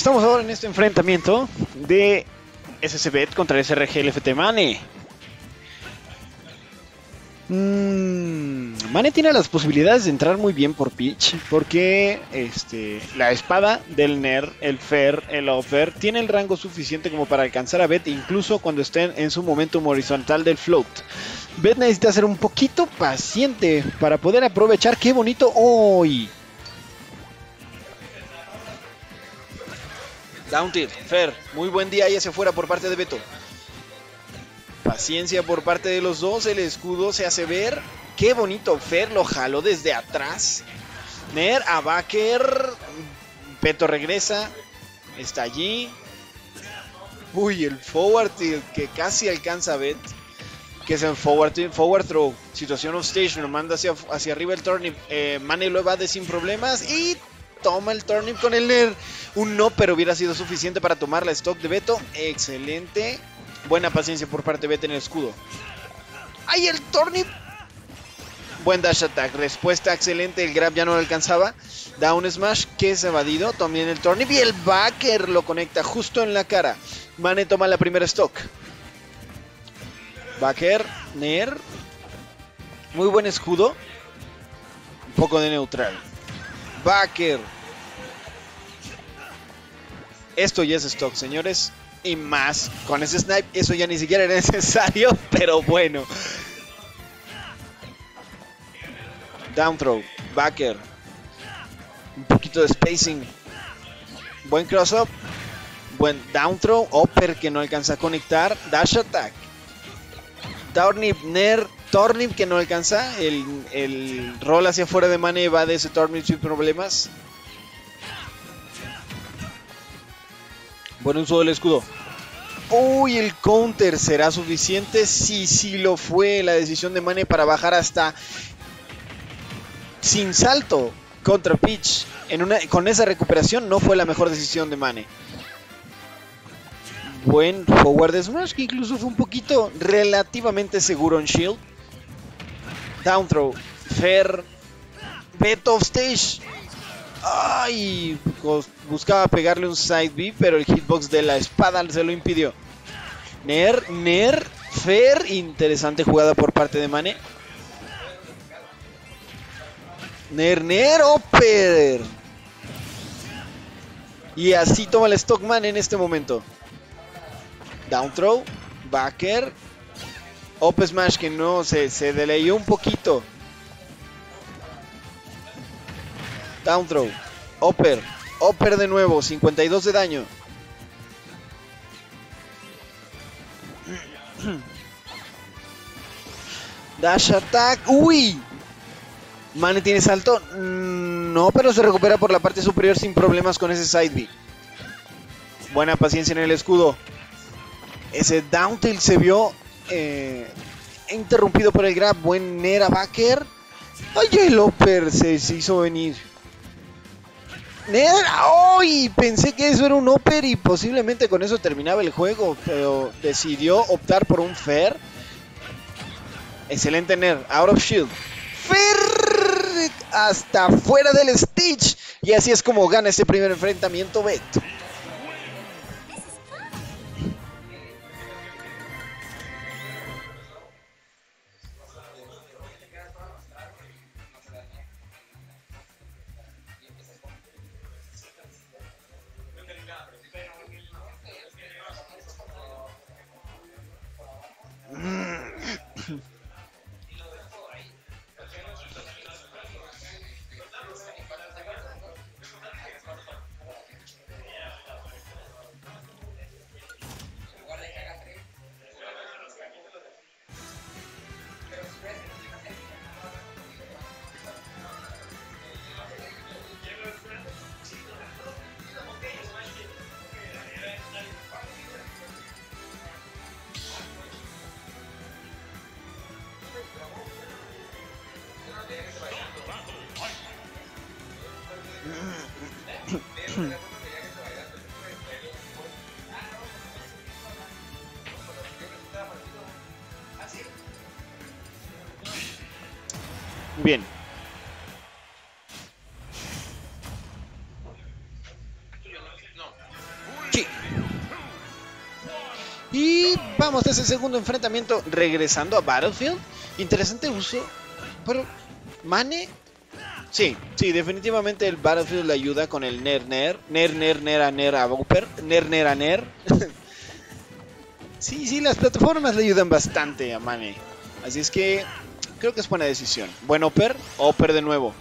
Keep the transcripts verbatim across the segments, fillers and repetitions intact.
Estamos ahora en este enfrentamiento de S C Bet contra S R G L F T Mane. Mm, Mane tiene las posibilidades de entrar muy bien por pitch, porque este, la espada del Ner, el Fer, el Offer, tiene el rango suficiente como para alcanzar a Bet, incluso cuando estén en su momentum horizontal del float. Bet necesita ser un poquito paciente para poder aprovechar. ¡Qué bonito hoy! Down tilt, Fer, muy buen día ahí hacia afuera por parte de Beto. Paciencia por parte de los dos, el escudo se hace ver. Qué bonito, Fer lo jaló desde atrás. Ner a Backer. Beto regresa, está allí. Uy, el forward tilt que casi alcanza a Bet. Que es el forward tilt, forward throw. Situación off stage, lo manda hacia, hacia arriba el turnip. Eh, Mane lo evade sin problemas y toma el turnip con el Ner. Un no, pero hubiera sido suficiente para tomar la stock de Beto. Excelente. Buena paciencia por parte de Beto en el escudo. ¡Ay, el turnip! Buen dash attack. Respuesta excelente. El grab ya no lo alcanzaba. Down smash que es evadido. También el turnip y el backer lo conecta justo en la cara. Mane toma la primera stock. Backer, Ner. Muy buen escudo. Un poco de neutral. Backer. Esto ya es stock, señores. Y más. Con ese snipe, eso ya ni siquiera era necesario. Pero bueno. Down throw. Backer. Un poquito de spacing. Buen cross up. Buen down throw. Upper que no alcanza a conectar. Dash attack. Turnip, Ner. Turnip que no alcanza. El, el roll hacia afuera de Mane va de ese turnip sin problemas. Buen uso del escudo. Uy, el counter será suficiente. Sí, sí lo fue. La decisión de Mane para bajar hasta sin salto contra pitch. En una, con esa recuperación no fue la mejor decisión de Mane. Buen forward smash que incluso fue un poquito relativamente seguro en shield. Down throw. Fer. Bet off stage. Ay, buscaba pegarle un side B, pero el hitbox de la espada se lo impidió. Ner, Ner, Fer. Interesante jugada por parte de Mane. Ner, Ner, Upper. Y así toma el stock Mane en este momento. Down throw, backer. Up smash que no, se, se delayó un poquito. Down throw, upper, upper de nuevo, cincuenta y dos de daño. Dash attack, uy. Mane tiene salto, no, pero se recupera por la parte superior sin problemas con ese side B. Buena paciencia en el escudo. Ese down tilt se vio eh, interrumpido por el grab. Buen Nera backer. Ay, el upper se, se hizo venir. ¡Ay! Pensé que eso era un upper y posiblemente con eso terminaba el juego, pero decidió optar por un Fer. Excelente Ner, out of shield. Fer hasta fuera del stage. Y así es como gana este primer enfrentamiento Bet. Bien. regresamos de ese segundo enfrentamiento, regresando a Battlefield. Interesante uso, pero Mane, sí, sí, definitivamente el Battlefield le ayuda con el Ner Ner, Ner Ner Ner a Ner a Upper, Ner Ner a Ner. Sí, sí, las plataformas le ayudan bastante a Mane, así es que creo que es buena decisión. Buen Upper, Upper de nuevo.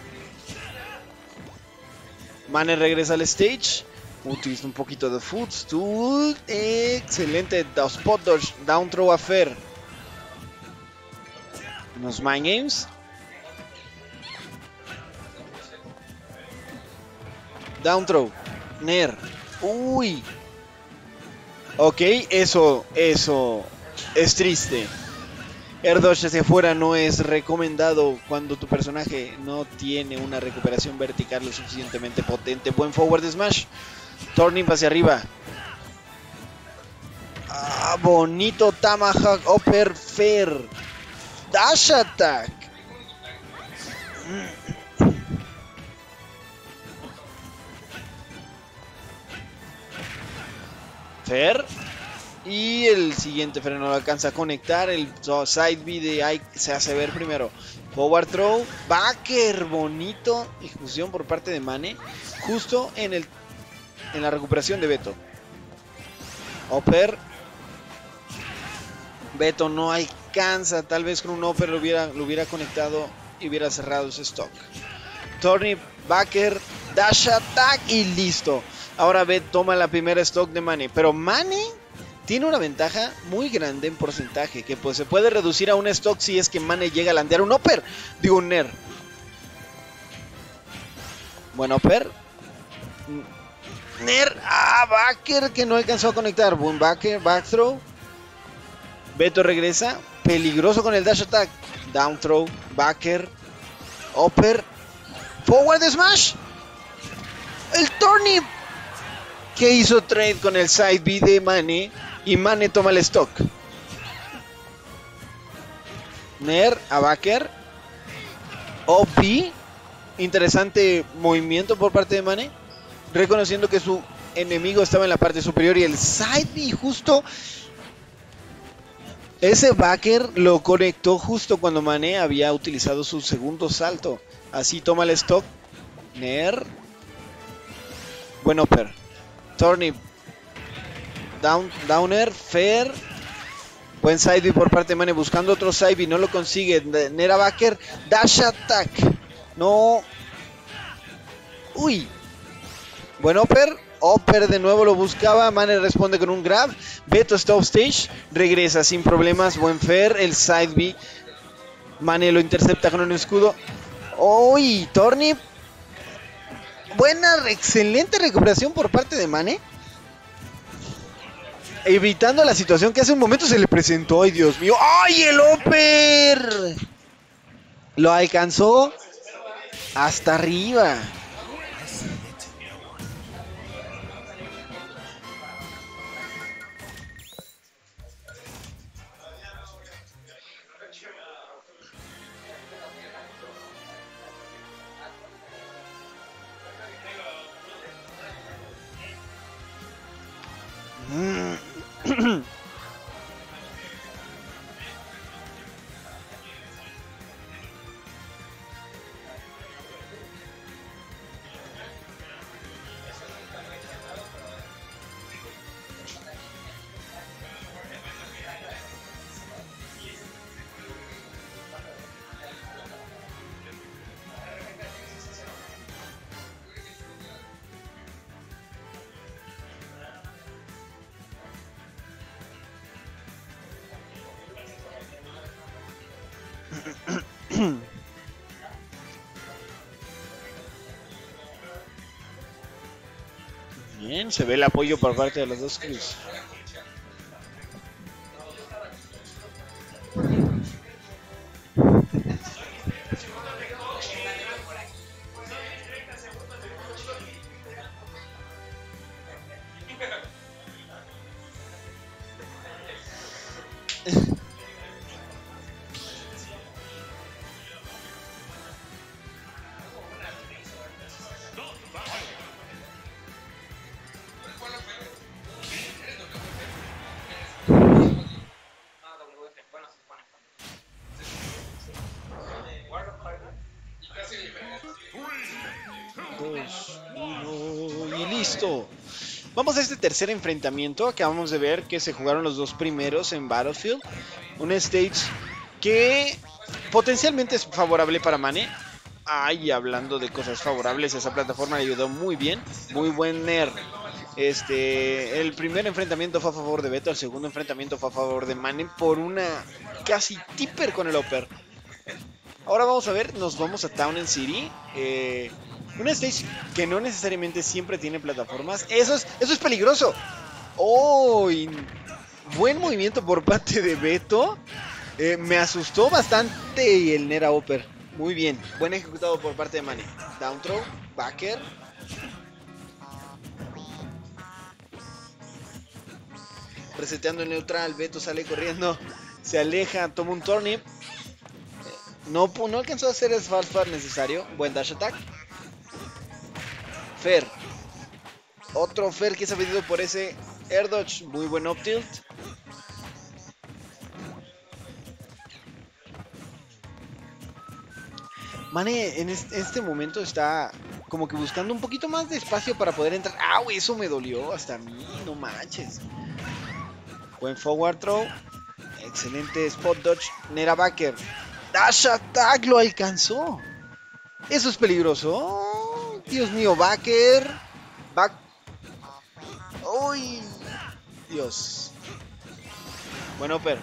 Mane regresa al stage. Utiliza un poquito de footstool. Excelente. Spot dodge. Down throw a Fer. Unos mind games. Down throw. Ner. Uy. Ok, eso, eso es triste. Air dodge hacia afuera no es recomendado cuando tu personaje no tiene una recuperación vertical lo suficientemente potente. Buen forward smash. Turning hacia arriba. Ah, bonito Tomahawk Upper Fair. Dash attack. Fair. Y el siguiente Fair no lo alcanza a conectar. El side B de Ike se hace ver primero. Forward throw. Backer. Bonito. Ejecución por parte de Mane. Justo en el en la recuperación de Beto. Upper. Beto no alcanza. Tal vez con un Upper lo hubiera, lo hubiera conectado y hubiera cerrado ese stock. Turnip, backer, dash attack y listo. Ahora Beto toma la primera stock de Mane. Pero Mane tiene una ventaja muy grande en porcentaje. Que pues se puede reducir a un stock si es que Mane llega a landear un Upper. Digo un Ner. Buen Upper. Ner, ah, backer que no alcanzó a conectar. Buen backer, back throw. Beto regresa. Peligroso con el dash attack. Down throw, backer, upper, forward smash. El turnip que hizo trade con el side B de Mane. Y Mane toma el stock. Ner a backer. O P. Interesante movimiento por parte de Mane. Reconociendo que su enemigo estaba en la parte superior y el side B justo. Ese backer lo conectó justo cuando Mane había utilizado su segundo salto. Así toma el stock. Ner. Buen upper. Turnip. Down, downer. Fair. Buen side B por parte de Mane. Buscando otro side B. No lo consigue. Ner a backer. Dash attack. No. Uy. Buen upper, upper de nuevo lo buscaba, Mane responde con un grab, Beto está off stage, regresa sin problemas, buen fair, el side B, Mane lo intercepta con un escudo, uy, Turnip, buena, excelente recuperación por parte de Mane, evitando la situación que hace un momento se le presentó, ay Dios mío, ay el upper, lo alcanzó hasta arriba. Bien, se ve el apoyo por parte de los dos crews. Dos, uno, y listo. Vamos a este tercer enfrentamiento. Acabamos de ver que se jugaron los dos primeros en Battlefield. Un stage que potencialmente es favorable para Mane. Ay, hablando de cosas favorables, esa plataforma le ayudó muy bien. Muy buen Nair. Este, el primer enfrentamiento fue a favor de Beto, el segundo enfrentamiento fue a favor de Mane por una casi tipper con el upper. Ahora vamos a ver, nos vamos a Town and City. Eh, un stage que no necesariamente siempre tiene plataformas. Eso es, eso es peligroso. Oh, y buen movimiento por parte de Beto. Eh, me asustó bastante el Nera upper. Muy bien, buen ejecutado por parte de Mane. Down throw, backer. Reseteando en neutral, Beto sale corriendo, se aleja, toma un turnip. No, no alcanzó a hacer el fast far necesario. Buen dash attack. Fer. Otro Fer que se ha pedido por ese air dodge. Muy buen up tilt. Mane en este momento está como que buscando un poquito más de espacio para poder entrar. ¡Au! Eso me dolió hasta a mí, no manches. Buen forward throw. Excelente spot dodge. Nera backer. Dash attack lo alcanzó. Eso es peligroso. Oh, Dios mío, backer. Back. Uy. Dios. Buen upper.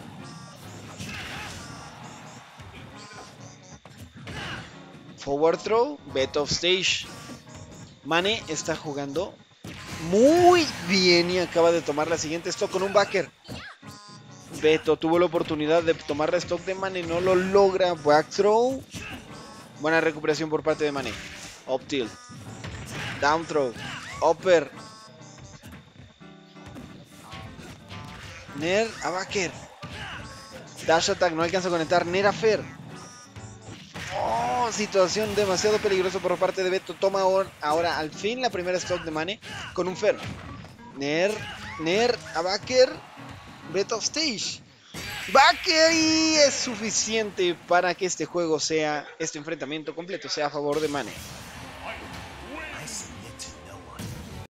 Forward throw. Bet of stage. Mane está jugando muy bien y acaba de tomar la siguiente stock con un backer. Beto tuvo la oportunidad de tomar la stock de Mane, no lo logra. Back throw. Buena recuperación por parte de Mane. Up tilt. Down throw. Upper. Nair a backer. Dash attack, no alcanza a conectar. Nair a Fer. Oh, situación demasiado peligrosa por parte de Beto. Toma ahora, ahora al fin la primera stock de Mane con un Fer. Nair, Nair a backer. Beto stage. Backer y es suficiente para que este juego sea, este enfrentamiento completo sea a favor de Mane.